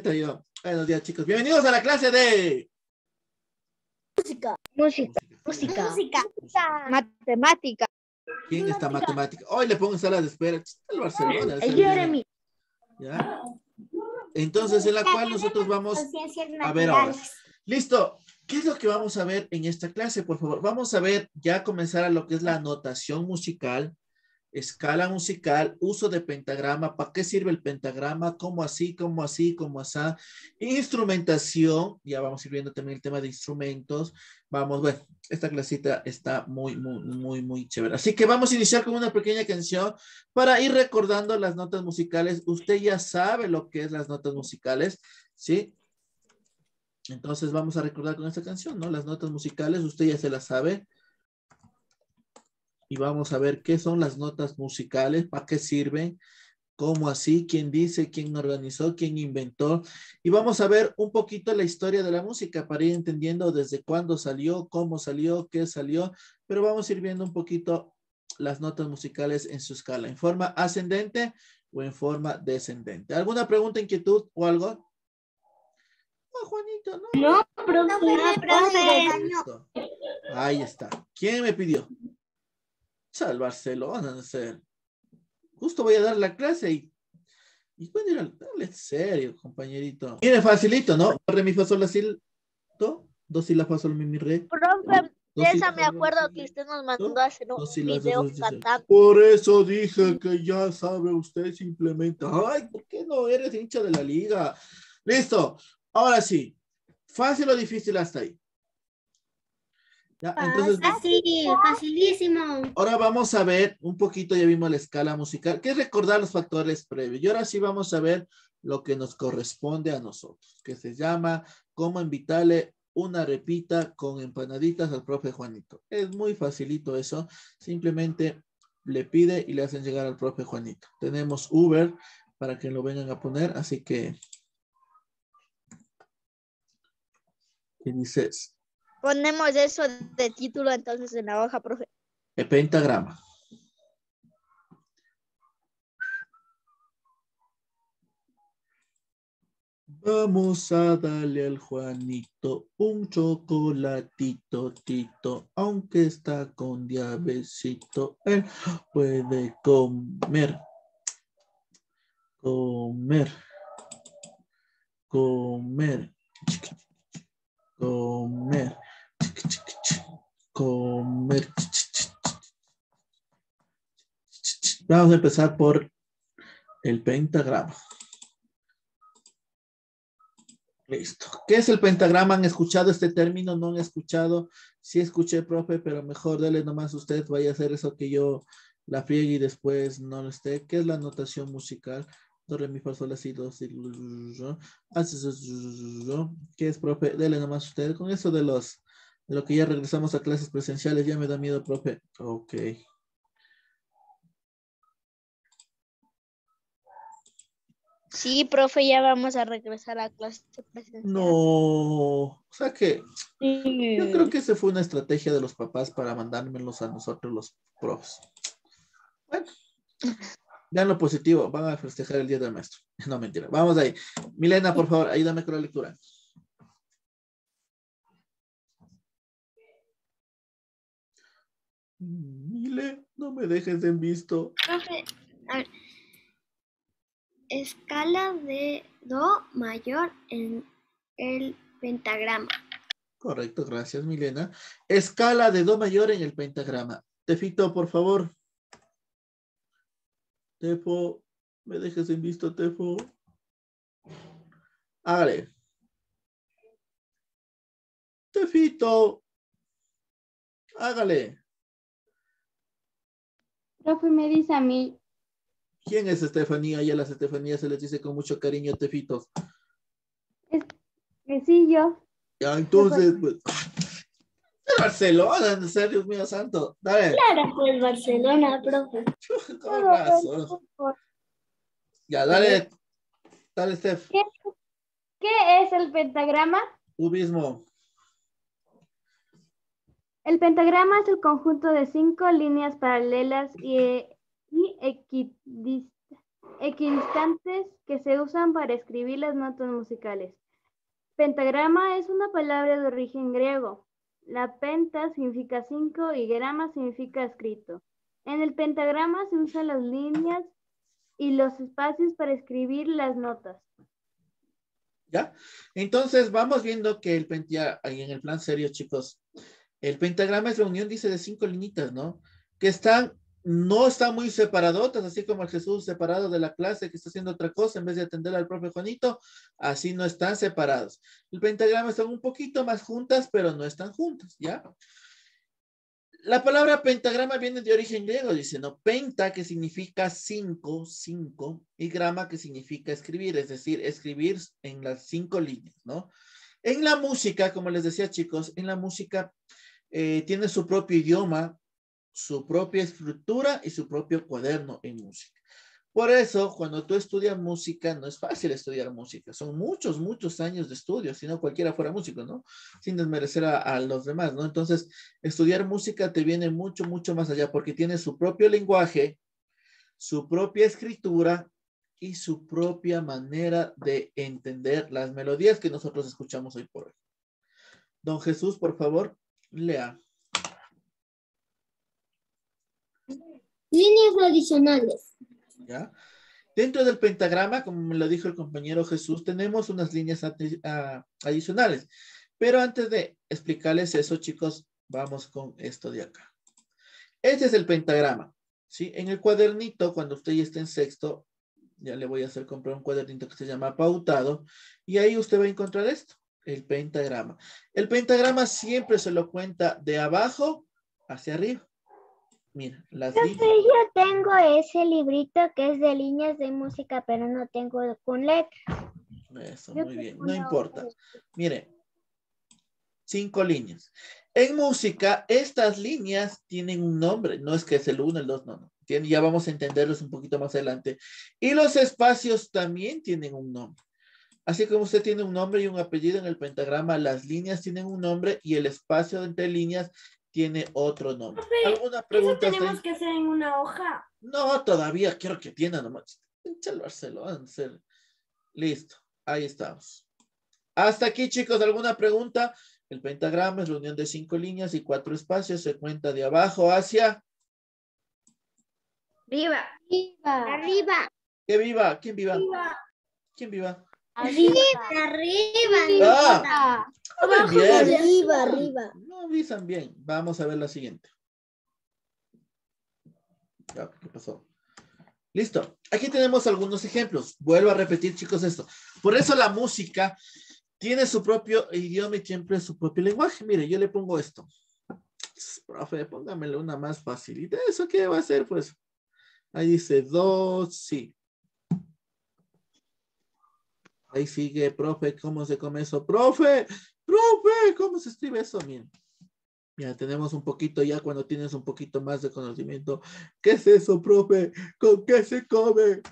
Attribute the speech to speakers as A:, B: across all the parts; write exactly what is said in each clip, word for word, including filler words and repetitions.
A: yo. Buenos días, chicos. Bienvenidos a la clase de...
B: Música. Música. Música.
C: Música.
B: Matemática.
A: ¿Quién está matemática? Hoy le pongo sala de espera. El Barcelona.
B: El Jeremy.
A: ¿Ya? Entonces, en la cual nosotros vamos a ver ahora. Listo. ¿Qué es lo que vamos a ver en esta clase, por favor? Vamos a ver, ya comenzar a lo que es la notación musical, escala musical, uso de pentagrama, ¿para qué sirve el pentagrama? ¿Cómo así? ¿Cómo así? ¿Cómo así? Instrumentación, ya vamos a ir viendo también el tema de instrumentos. Vamos, bueno, esta clasita está muy, muy, muy, muy chévere. Así que vamos a iniciar con una pequeña canción para ir recordando las notas musicales. Usted ya sabe lo que es las notas musicales, ¿sí? Entonces vamos a recordar con esta canción, ¿no? Las notas musicales, usted ya se las sabe. Y vamos a ver qué son las notas musicales, para qué sirven, cómo así, quién dice, quién organizó, quién inventó. Y vamos a ver un poquito la historia de la música para ir entendiendo desde cuándo salió, cómo salió, qué salió. Pero vamos a ir viendo un poquito las notas musicales en su escala, en forma ascendente o en forma descendente. ¿Alguna pregunta, inquietud o algo? Oh, Juanito, no.
B: No, profe.
A: Listo. Ahí está. ¿Quién me pidió? Al Barcelona, no sé. Justo voy a dar la clase y, y bueno, ir al, dale en serio, compañerito. Mire, facilito, ¿no? Re, mi, fa, sol, la, si, do, do, si, la, fa, sol, mi, mi, re.
B: Profe,
A: Do,
B: de
A: si,
B: esa
A: la,
B: me acuerdo que usted nos mandó a hacer un
A: do, si, la,
B: video
A: do, si,
B: cantando.
A: Por eso dije que ya sabe usted simplemente. Ay, ¿por qué no eres hincha de la liga? Listo. Ahora sí. ¿Fácil o difícil hasta ahí? Ya, entonces,
C: Fácil, facilísimo.
A: ahora vamos a ver un poquito, ya vimos la escala musical, que es recordar los factores previos. Y ahora sí vamos a ver lo que nos corresponde a nosotros, que se llama cómo invitarle una repita con empanaditas al profe Juanito. Es muy facilito eso, simplemente le pide y le hacen llegar al profe Juanito. Tenemos Uber para que lo vengan a poner, así que... ¿Qué dices?
B: Ponemos eso de título entonces en la hoja, profe.
A: El pentagrama. Vamos a darle al Juanito un chocolatito, tito, aunque está con diabecito, él puede comer, comer, comer, comer, comer. Vamos a empezar por el pentagrama. Listo. ¿Qué es el pentagrama? ¿Han escuchado este término? ¿No han escuchado? Sí escuché, profe, pero mejor dele nomás usted, vaya a hacer eso que yo la friegue y después no lo esté. ¿Qué es la notación musical? Do, re, mi, fa, sol, la, si, do, si, do, ¿qué es, profe? Dele nomás usted. Con eso de los, de lo que ya regresamos a clases presenciales, ya me da miedo, profe. Ok.
B: Sí, profe, ya vamos a regresar a clase presencial.
A: No, o sea que
B: Sí.
A: yo creo que esa fue una estrategia de los papás para mandármelos a nosotros los profes. Bueno, vean lo positivo, van a festejar el Día del Maestro. No, mentira, vamos ahí. Milena, por favor, ayúdame con la lectura. Mile, no me dejes en visto.
C: Profe, a ver. Escala de do mayor en el pentagrama.
A: Correcto, gracias, Milena. Escala de do mayor en el pentagrama. Tefito, por favor. Tefo, me dejes en visto, Tefo. Hágale. Tefito. Hágale.
D: Profe, me dice a mí.
A: ¿Quién es Estefanía? Y a las Estefanías se les dice con mucho cariño Tefitos.
D: Es que sí, yo.
A: Ya, entonces, pues... Barcelona, en serio, Dios mío santo. Dale.
C: Claro, pues Barcelona, profe.
A: Con razón. Ya, dale. Dale, Steph.
D: ¿Qué, ¿Qué es el pentagrama?
A: Tú mismo.
D: El pentagrama es el conjunto de cinco líneas paralelas y, y equidistas, equidistantes que se usan para escribir las notas musicales. Pentagrama es una palabra de origen griego. La penta significa cinco y grama significa escrito. En el pentagrama se usan las líneas y los espacios para escribir las notas.
A: ¿Ya? Entonces vamos viendo que el penta, ahí en el plan serio, chicos, el pentagrama es la unión, dice, de cinco linitas, ¿no? Que están, no están muy separadotas, así como el Jesús separado de la clase que está haciendo otra cosa en vez de atender al profe Juanito, así no están separados. El pentagrama están un poquito más juntas, pero no están juntas, ¿ya? La palabra pentagrama viene de origen griego, dice, ¿no? Penta, que significa cinco, cinco, y grama, que significa escribir, es decir, escribir en las cinco líneas, ¿no? En la música, como les decía, chicos, en la música eh, tiene su propio idioma, su propia estructura y su propio cuaderno en música. Por eso, cuando tú estudias música, no es fácil estudiar música. Son muchos, muchos años de estudio, si no cualquiera fuera músico, ¿no? Sin desmerecer a, a los demás, ¿no? Entonces, estudiar música te viene mucho, mucho más allá, porque tiene su propio lenguaje, su propia escritura y su propia manera de entender las melodías que nosotros escuchamos hoy por hoy. Don Jesús, por favor, lea.
C: Líneas adicionales.
A: ¿Ya? Dentro del pentagrama, como me lo dijo el compañero Jesús, tenemos unas líneas adi uh, adicionales. Pero antes de explicarles eso, chicos, vamos con esto de acá. Este es el pentagrama, ¿sí? En el cuadernito, cuando usted ya esté en sexto, ya le voy a hacer comprar un cuadernito que se llama pautado, y ahí usted va a encontrar esto, el pentagrama. El pentagrama siempre se lo cuenta de abajo hacia arriba. Mira, las líneas.
C: Yo tengo ese librito que es de líneas de música, pero no tengo con letra.
A: Eso, muy bien. No importa. Mire, cinco líneas. En música, estas líneas tienen un nombre. No es que es el uno, el dos, no, no. Ya vamos a entenderlos un poquito más adelante. Y los espacios también tienen un nombre. Así como usted tiene un nombre y un apellido en el pentagrama, las líneas tienen un nombre y el espacio entre líneas tiene otro nombre. ¿Alguna pregunta?
E: ¿Eso tenemos que hacer en una hoja?
A: No, todavía quiero que tienda nomás. El Barcelona. Listo, ahí estamos. Hasta aquí, chicos, ¿alguna pregunta? El pentagrama es la unión de cinco líneas y cuatro espacios. Se cuenta de abajo hacia...
C: Arriba. Arriba. Arriba.
A: ¿Qué viva? ¿Quién viva?
C: Arriba.
A: ¿Quién viva?
C: Arriba. Arriba.
A: Ah,
C: Abajo,
A: bien.
C: arriba, arriba.
A: No avisan bien. Vamos a ver la siguiente. Ya, ¿qué pasó? Listo. Aquí tenemos algunos ejemplos. Vuelvo a repetir, chicos, esto. Por eso la música tiene su propio idioma y siempre su propio lenguaje. Mire, yo le pongo esto. Profe, póngamele una más facilita. ¿Eso qué va a hacer? Pues ahí dice do, si. Ahí sigue, profe, ¿cómo se come eso? Profe, profe, ¿cómo se escribe eso? Miren. Ya tenemos un poquito ya cuando tienes un poquito más de conocimiento. ¿Qué es eso, profe? ¿Con qué se come?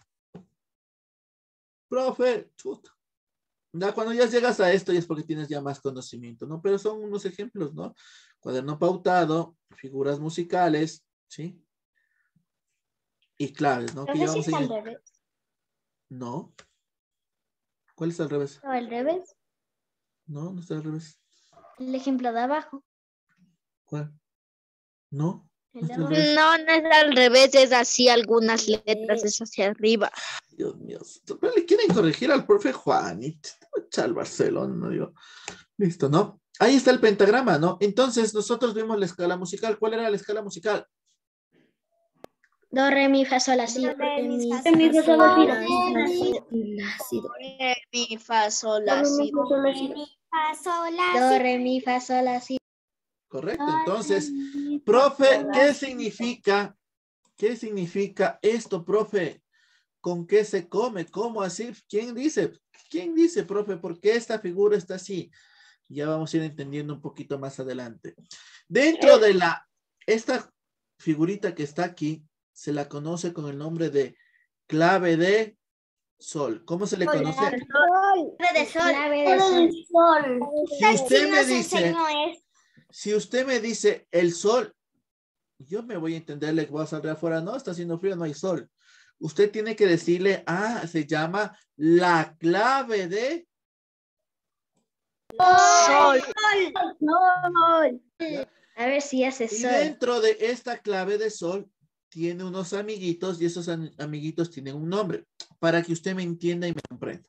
A: Profe, chuta. Ya cuando ya llegas a esto ya es porque tienes ya más conocimiento, ¿no? Pero son unos ejemplos, ¿no? Cuaderno pautado, figuras musicales, ¿sí? Y claves, ¿no? Que ya vamos a ir...
C: al revés.
A: No. ¿Cuál es al revés?
C: No, al revés.
A: No, no está al revés.
C: El ejemplo de abajo.
A: ¿Cuál? No. No, está al
B: No,
A: revés.
B: no es al revés, es así, algunas letras es hacia arriba.
A: Dios mío. Le quieren corregir al profe Juanito. Chal Barcelona, no digo. Listo, ¿no? Ahí está el pentagrama, ¿no? Entonces, nosotros vimos la escala musical. ¿Cuál era la escala musical?
C: Do, re, mi, fa, sol, la, si.
E: Do, re, mi, fa,
C: Re, mi, fa, sol, la,
E: si.
C: si.
B: Re, mi, fa, sol, la, si.
C: Do, re, mi, fa, sol, la, si.
A: Correcto. Entonces, profe, ¿qué significa? ¿Qué significa esto, profe? ¿Con qué se come? ¿Cómo así? ¿Quién dice? ¿Quién dice, profe? ¿Por qué esta figura está así? Ya vamos a ir entendiendo un poquito más adelante. Dentro de la, esta figurita que está aquí, se la conoce con el nombre de clave de sol. ¿Cómo se le conoce?
C: Clave de sol. Clave de sol.
A: Si usted me dice, si usted me dice el sol, yo me voy a entenderle que voy a salir afuera, no, está haciendo frío, no hay sol. Usted tiene que decirle, ah, se llama la clave de
B: Sol.
D: Sol.
B: A ver si hace
A: Y
B: sol.
A: dentro de esta clave de sol tiene unos amiguitos y esos am- amiguitos tienen un nombre para que usted me entienda y me comprenda.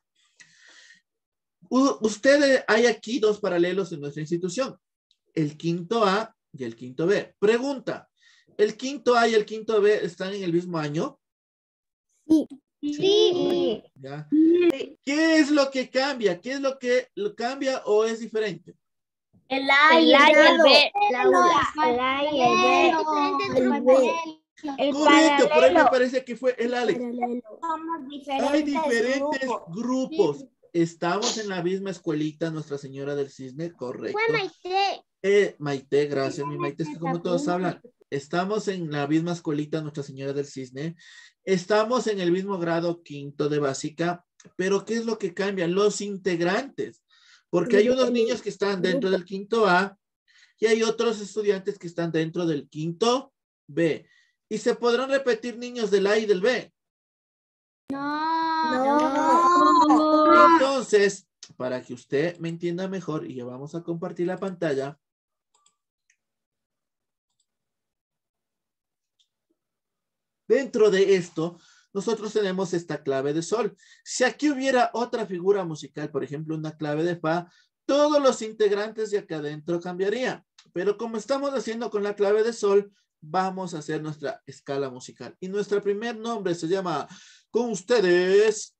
A: U- usted, hay aquí dos paralelos en nuestra institución, el quinto A y el quinto B. Pregunta, ¿el quinto A y el quinto B están en el mismo año?
C: Sí.
A: Sí. ¿Ya? ¿Qué es lo que cambia? ¿Qué es lo que lo cambia o es diferente?
E: El A
B: El A y el B.
C: El A y el B. El B. El
A: Correcto, por ahí me
C: paralelo.
A: parece que fue el Alex.
E: Somos diferentes,
A: Hay diferentes
E: grupos.
A: grupos. Estamos en la misma escuelita, Nuestra Señora del Cisne, correcto.
C: Fue Maite.
A: Eh, Maite, gracias, mi Maite, es que como todos hablan, estamos en la misma escuelita Nuestra Señora del Cisne, estamos en el mismo grado quinto de básica, pero ¿qué es lo que cambia? Los integrantes, porque hay unos niños que están dentro del quinto A y hay otros estudiantes que están dentro del quinto B. Y se podrán repetir niños del A y del B.
C: No.
A: Entonces, para que usted me entienda mejor, y ya vamos a compartir la pantalla. Dentro de esto, nosotros tenemos esta clave de sol. Si aquí hubiera otra figura musical, por ejemplo, una clave de fa, todos los integrantes de acá adentro cambiarían. Pero como estamos haciendo con la clave de sol, vamos a hacer nuestra escala musical. Y nuestro primer nombre se llama, con ustedes...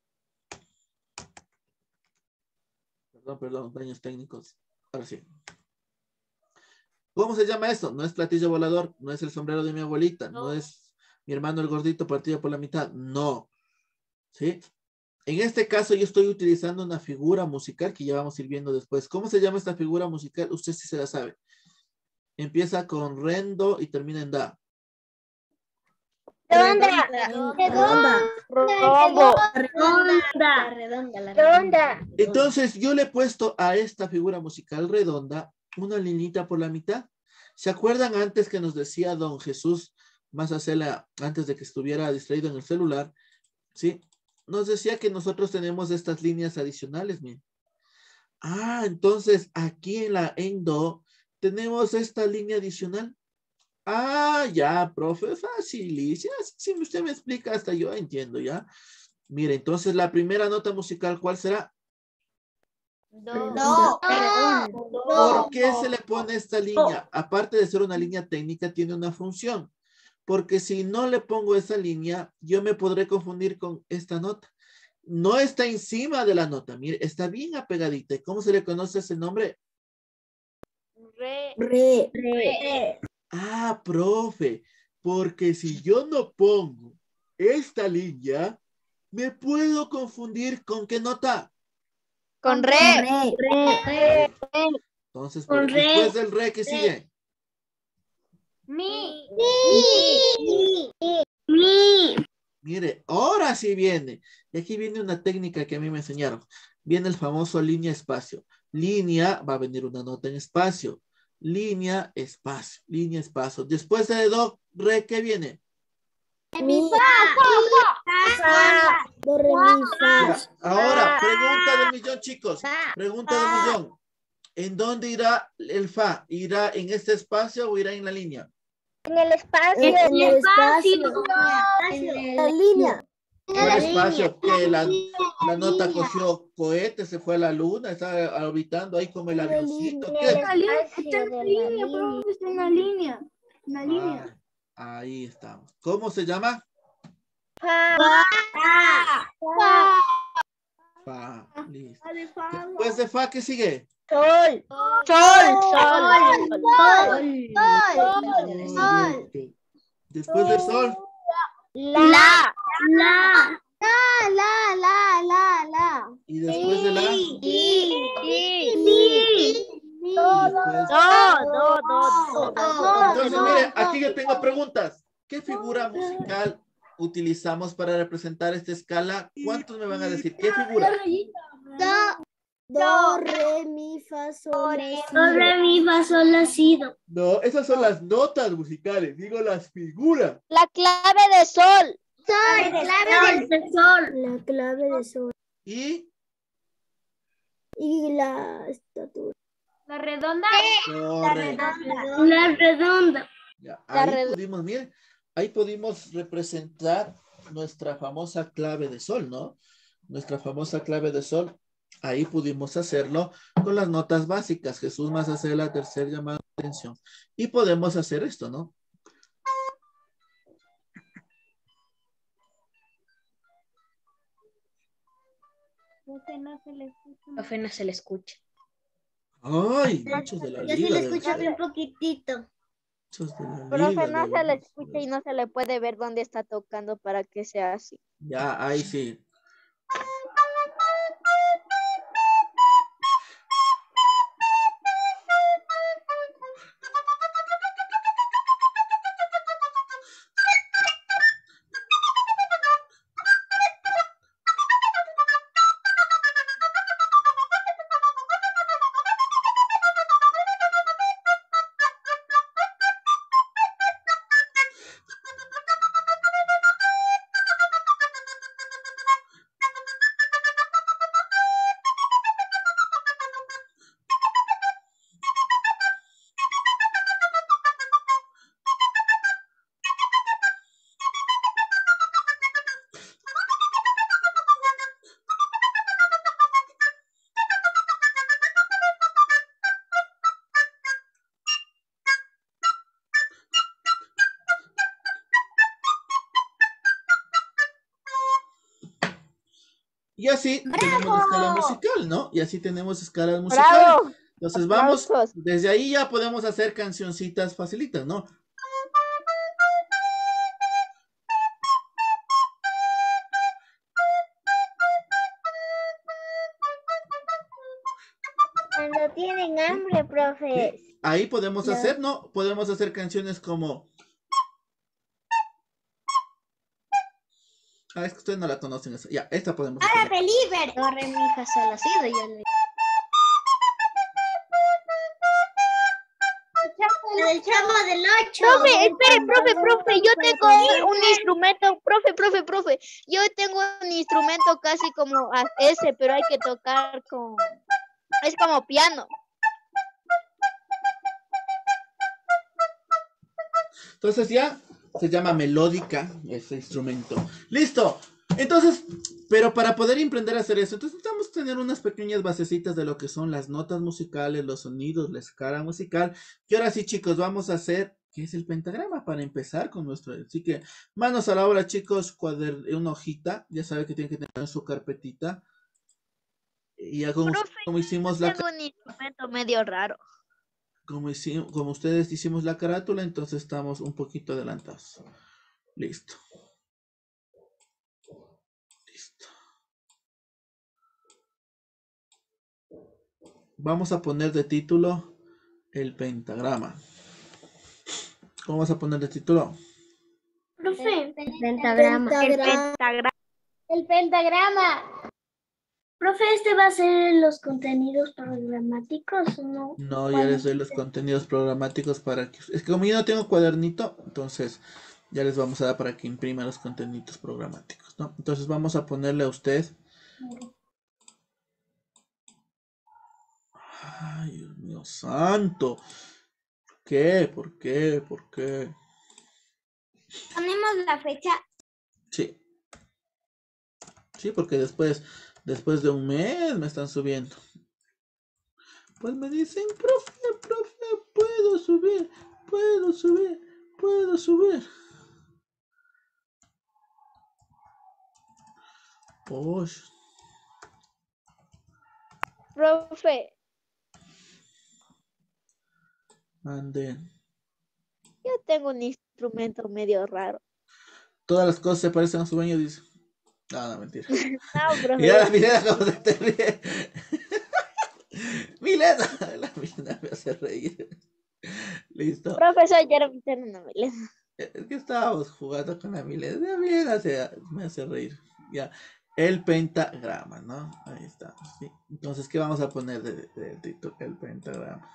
A: Perdón, perdón, daños técnicos. Ahora sí. ¿Cómo se llama esto? No es platillo volador, no es el sombrero de mi abuelita, no, no es mi hermano el gordito partido por la mitad, no. ¿Sí? En este caso yo estoy utilizando una figura musical que ya vamos a ir viendo después. ¿Cómo se llama esta figura musical? Usted sí se la sabe. Empieza con rendo y termina en da.
C: Redonda.
B: Redonda. Redonda.
C: Redonda.
B: Redonda.
C: Redonda.
A: Entonces yo le he puesto a esta figura musical redonda una linita por la mitad. ¿Se acuerdan antes que nos decía don Jesús Mazzacela, antes de que estuviera distraído en el celular? ¿Sí? Nos decía que nosotros tenemos estas líneas adicionales, miren. Ah, entonces aquí en la endo tenemos esta línea adicional. Ah, ya, profe, fácil. Si usted me explica, hasta yo entiendo, ¿ya? Mire, entonces la primera nota musical, ¿cuál será?
B: Do.
C: Do.
A: ¿Por qué se le pone esta línea? Aparte de ser una línea técnica, tiene una función. Porque si no le pongo esa línea, yo me podré confundir con esta nota. No está encima de la nota, mire, está bien apegadita. ¿Y cómo se le conoce ese nombre?
B: Re.
C: Re. Re.
A: Ah, profe, porque si yo no pongo esta línea, me puedo confundir con qué nota.
B: Con re.
C: Re.
A: Entonces,
C: Con
A: por-
C: re.
A: después del re, ¿qué sigue?
D: Mi.
C: Mi. Mi.
A: Mire, ahora sí viene. Y aquí viene una técnica que a mí me enseñaron. Viene el famoso línea espacio. Línea, va a venir una nota en espacio. Línea, espacio. Línea, espacio. Después de do, re, ¿qué viene?
C: Mi. Fa. Do, re, mi, fa.
A: Ya, ahora, pregunta del millón, chicos. Pregunta del millón. ¿En dónde irá el fa? ¿Irá en este espacio o irá en la línea?
C: En el espacio. En el espacio. En la línea.
A: El espacio que la, la nota cogió cohete, se fue a la luna, está orbitando ahí como el avioncito. ¿Qué?
D: Está en la línea, profe, está en la línea. En la línea.
A: Ah, ahí estamos. ¿Cómo se llama?
C: Fa.
A: Fa. Listo. Después de fa, ¿qué sigue?
C: Sol.
B: Sol. Sol.
C: Sol.
A: Después del sol.
C: La.
B: La.
C: La. La, la, la, la, la.
A: Y después de la.
B: Sí.
C: Sí.
A: Y después-
B: Do. Do. Do. Do.
A: Entonces, mire, aquí yo tengo preguntas. ¿Qué figura musical utilizamos para representar esta escala? ¿Cuántos me van a decir? ¿Qué figura?
C: Do. Do, re, mi, fa, sol, la, si.
E: Do, re, mi, fa, sol, la, si, do.
A: No, esas son las notas musicales, digo las figuras.
B: La clave de sol.
C: Sol, clave de sol. La clave de sol.
A: Y
C: Y la estatura.
D: La redonda.
A: correcto.
E: La redonda.
A: Ya,
B: La
A: ahí
B: red-
A: pudimos, miren, ahí pudimos representar nuestra famosa clave de sol, ¿no? Nuestra famosa clave de sol, ahí pudimos hacerlo con las notas básicas. Jesús más hacer la tercera llamada de atención. Y podemos hacer esto, ¿no?
D: Profe, no se le escucha.
B: Profe, no se le escucha.
A: Ay, muchos de la
C: Yo sí
A: liga.
C: le
A: deben
C: escucho
A: ser.
C: bien poquitito.
A: Muchos de la
B: Profe,
A: liga
B: no se
A: deben
B: le
A: ser.
B: escucha y no se le puede ver dónde está tocando para que sea así.
A: Ya, ahí sí. Y así tenemos escala musical, ¿no? Y así tenemos escalas musicales.
B: ¡Bravo!
A: Entonces vamos,
B: Aplausos.
A: desde ahí ya podemos hacer cancioncitas facilitas, ¿no?
C: Cuando tienen hambre, profe.
A: ¿Sí? Ahí podemos
C: Ya.
A: hacer, ¿no? Podemos hacer canciones como... Ah, es que ustedes no la conocen. Esa. Ya, esta podemos hacer.
C: ¡Ahora Believer!
B: Do, re, mi, fa, sol, la, si, do, yo, le.
C: La del Chavo del Ocho.
B: Profe, espere, profe, profe, yo tengo un instrumento, profe, profe, profe, yo tengo un instrumento casi como a- ese, pero hay que tocar con, es como piano.
A: Entonces ya se llama melódica ese instrumento. ¡Listo! Entonces, pero para poder aprender a hacer eso, entonces necesitamos tener unas pequeñas basecitas de lo que son las notas musicales, los sonidos, la escala musical. Y ahora sí, chicos, vamos a hacer, ¿qué es el pentagrama? Para empezar con nuestro... Así que, manos a la obra, chicos, cuader... una hojita, ya saben que tienen que tener su carpetita. Y ya como,
B: Profe,
A: como hicimos la...
B: Tengo un instrumento medio raro.
A: Como, hicimos, como ustedes hicimos la carátula, entonces estamos un poquito adelantados. Listo. Listo. Vamos a poner de título el pentagrama. ¿Cómo vas a poner de título?
C: Profe.
E: Pentagrama.
B: El pentagrama.
C: El pentagrama.
E: Profe, ¿este va a ser los contenidos programáticos o no?
A: No, ya les doy los contenidos programáticos para que... Es que como yo no tengo cuadernito, entonces ya les vamos a dar para que imprima los contenidos programáticos, ¿no? Entonces vamos a ponerle a usted... Ay, Dios mío santo. ¿Por qué? ¿Por qué? ¿Por qué?
C: Ponemos la fecha.
A: Sí. Sí, porque después, después de un mes me están subiendo. Pues me dicen, profe, profe, puedo subir, puedo subir, puedo subir. Uy,
B: Profe,
A: ande.
B: yo tengo un instrumento medio raro.
A: Todas las cosas se parecen a su dueño, dice. No, no, mentira.
B: No, profe.
A: Y ahora Milena cómo se te ríe. Milena, la Milena me hace reír. Listo.
B: Profesor, yo no me no me le-
A: Es que estábamos jugando con la Milena. La Milena se- me hace reír. Ya. El pentagrama, ¿no? Ahí está. Sí. Entonces, ¿qué vamos a poner de, de- de título? El pentagrama.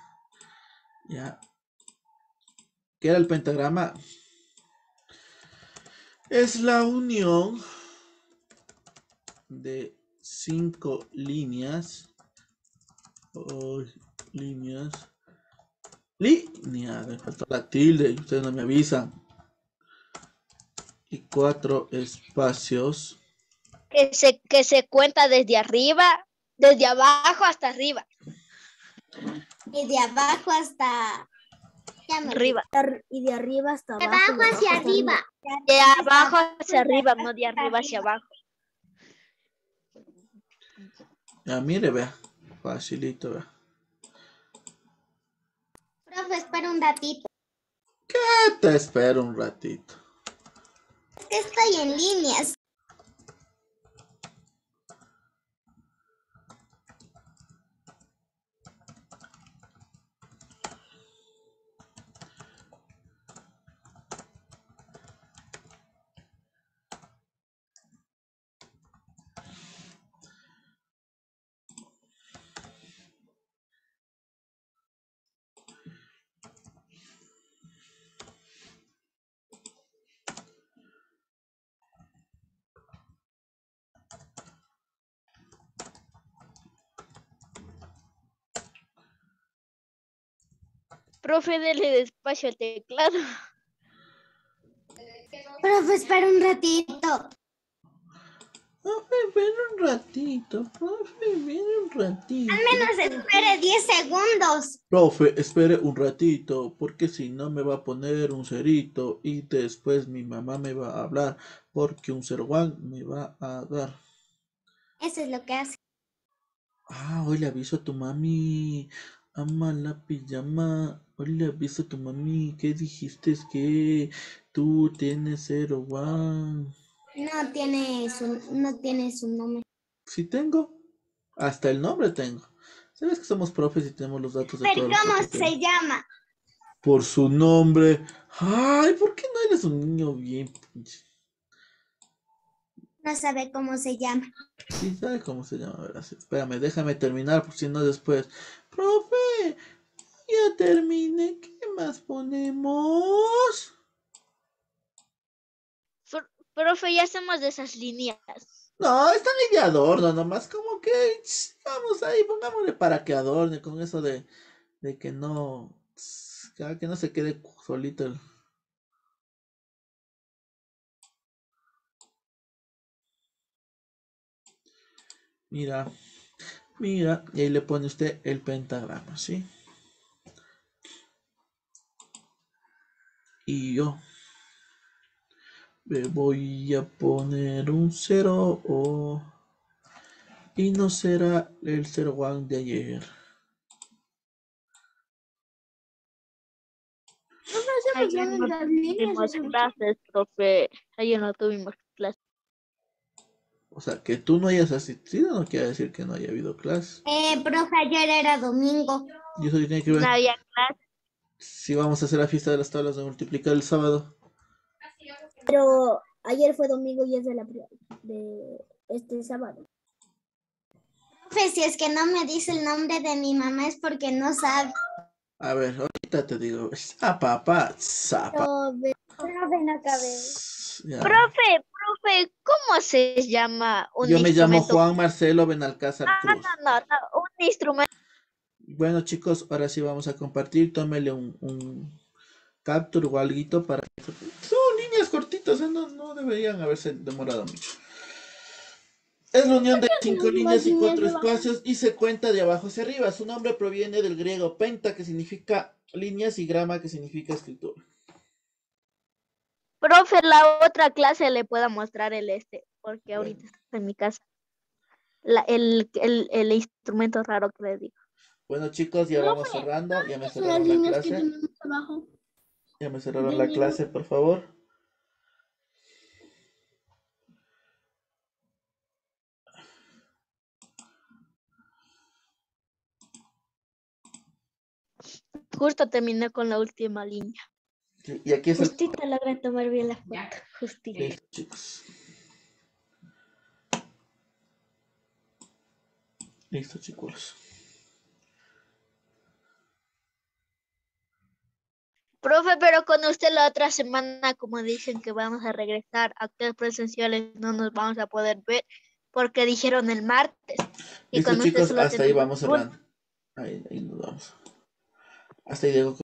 A: Ya. ¿Qué era el pentagrama? Es la unión de cinco líneas. Oh, líneas. Líneas. Me faltó la tilde y ustedes no me avisan. Y cuatro espacios.
B: Que se, que se cuenta desde arriba, desde abajo hasta arriba.
E: Y de abajo hasta...
B: Arriba.
C: Y de arriba hasta
E: De
C: abajo.
E: abajo hacia arriba.
B: De abajo hacia arriba, no de arriba hacia abajo.
A: Ya mire, vea. Facilito, vea.
E: Profe, espera un ratito.
A: ¿Qué te espero un ratito?
E: Es que estoy en líneas.
B: Profe, dele despacio al teclado.
E: Profe, espera un ratito.
A: Profe, ven un ratito. Profe, ven un ratito.
E: Al menos espere diez segundos.
A: Profe, espere un ratito, porque si no me va a poner un cerito y después mi mamá me va a hablar porque un cero one me va a dar.
E: Eso es lo que hace.
A: Ah, hoy le aviso a tu mami. Ama la pijama. Hoy le aviso a tu mami. ¿Qué dijiste? Es que tú tienes cero one.
E: No tiene su, no tiene su nombre.
A: Sí tengo. Hasta el nombre tengo. ¿Sabes que somos profes y tenemos los datos de
E: Pero
A: todos los
E: ¿cómo
A: profesores?
E: se llama?
A: Por su nombre. Ay, ¿por qué no eres un niño bien?
E: No sabe cómo se llama.
A: Sí, ¿sabe cómo se llama? A ver, así, espérame, déjame terminar, por si no después. Profe, ya terminé. ¿Qué más ponemos?
B: Pro- Profe, ya hacemos de esas líneas.
A: No, están ahí de adorno, nomás como que ch, vamos ahí, pongámosle para que adorne con eso de, de que no, ch, que no se quede solito el... Mira, mira, y ahí le pone usted el pentagrama, ¿sí? Y yo me voy a poner un cero o... y no será el cero one de ayer.
B: Ayer no tuvimos clases, profe. Ayer no tuvimos clases.
A: O sea, que tú no hayas asistido no quiere decir que no haya habido clase.
E: Eh, profe, ayer era domingo.
A: Y eso tiene que ver
B: No había clases.
A: si vamos a hacer la fiesta de las tablas de multiplicar el sábado.
C: Pero ayer fue domingo y es de, la, de este sábado.
E: Profe, si es que no me dice el nombre de mi mamá es porque no sabe.
A: A ver, ahorita te digo. Zapa, pa, zapa.
C: Profe, no acabé.
A: Ya.
B: Profe, profe, ¿cómo se llama un
A: Yo me llamo
B: instrumento?
A: Juan Marcelo Benalcázar
B: Ah,
A: Cruz.
B: no, no, no, un instrumento.
A: Bueno, chicos, ahora sí vamos a compartir. Tómele un, un capture o alguito para... Son líneas cortitas, ¿eh? no, no deberían haberse demorado mucho. Es la unión de cinco líneas y cuatro espacios y se cuenta de abajo hacia arriba. Su nombre proviene del griego penta, que significa líneas, y grama, que significa escritura.
B: Profe, la otra clase le puedo mostrar el este, porque ahorita
A: Bueno.
B: está en mi casa. La, el, el, el instrumento raro que le digo.
A: Bueno, chicos, ya vamos cerrando. Ya me cerraron la clase. Ya me cerraron la clase, por favor.
B: Justo terminé con la última línea.
A: Y aquí es el...
C: Justito logré tomar bien la foto. Justito.
A: Listo, chicos. Listo, chicos.
B: Profe, pero con usted la otra semana, como dicen que vamos a regresar a actividades presenciales, no nos vamos a poder ver porque dijeron el martes. Y
A: Listo,
B: con usted
A: chicos,
B: solo
A: hasta ahí
B: tenemos
A: vamos
B: un-
A: cerrando. Ahí, ahí nos vamos. Hasta ahí, Diego.